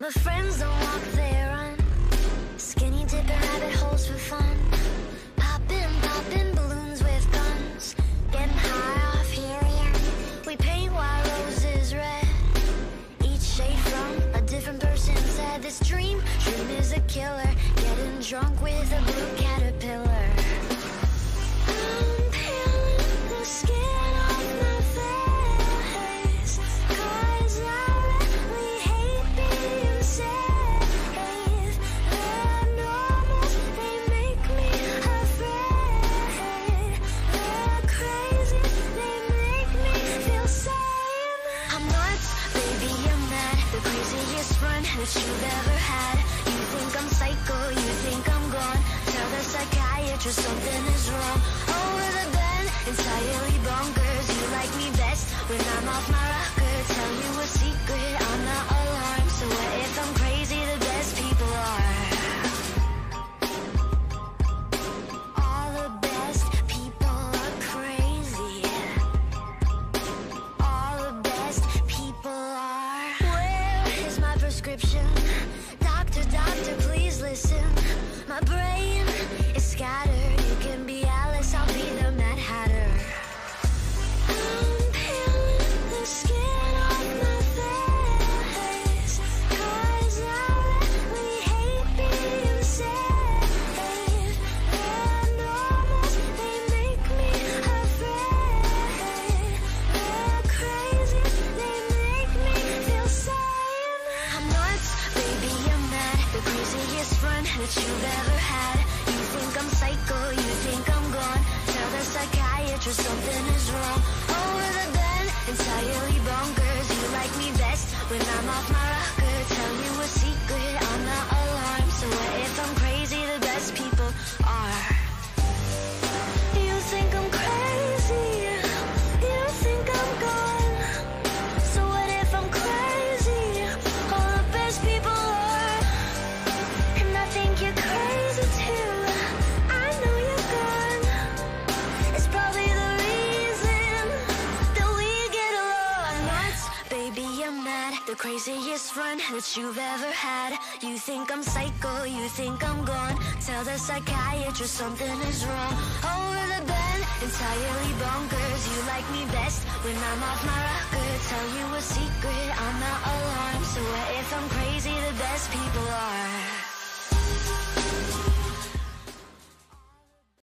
My friends don't walk, they run. Skinny dipping rabbit holes for fun. Popping balloons with guns. Getting high off helium. We paint white roses red. Each shade from a different person's head. This dream is a killer. Getting drunk with a blue caterpillar. I'm peeling the skin off my face, 'cause I really hate being safe. The normals, they make me afraid. The crazy, they make me feel sane. I'm nuts, baby, I'm mad. The craziest run that you've ever had. You think I'm psycho, you think I'm gone. Tell the psychiatrist something is wrong. Over the bed, entirely bonkers. You like me best when I'm off my rocker. Tell you a secret, I'm not alarmed. So what if I'm crazy? The best people are. All the best people are crazy. All the best people are. Where is my prescription? Doctor, please listen. My brain is scattered. You can be Alice, I'll be the Mad Hatter. I'm peeling the skin off my face, 'cause I really hate being safe. The normals, they make me afraid. The crazy, they make me feel sane. I'm nuts, baby, I'm mad. The craziest run that you've ever had. You think I'm psycho, you think I'm gone. Tell the psychiatrist something is wrong. Over the bed, entirely bonkers. You like me best when I'm off my rocker. Tell you a secret, I'm not alarmed. So what if I'm crazy? The best people are. You think I'm crazy, you think I'm gone. So what if I'm crazy? All the best people are. And I think you're crazy too. I know you're gone. It's probably the reason that we get along. I'm nuts, baby, I'm mad. The craziest run that you've ever had. You think I'm psycho, you think I'm gone. Tell the psychiatrist something is wrong. Over the bed, entirely bonkers. You like me best when I'm off my rocker. Tell you a secret, I'm not alarmed. So what if I'm crazy? The best people are.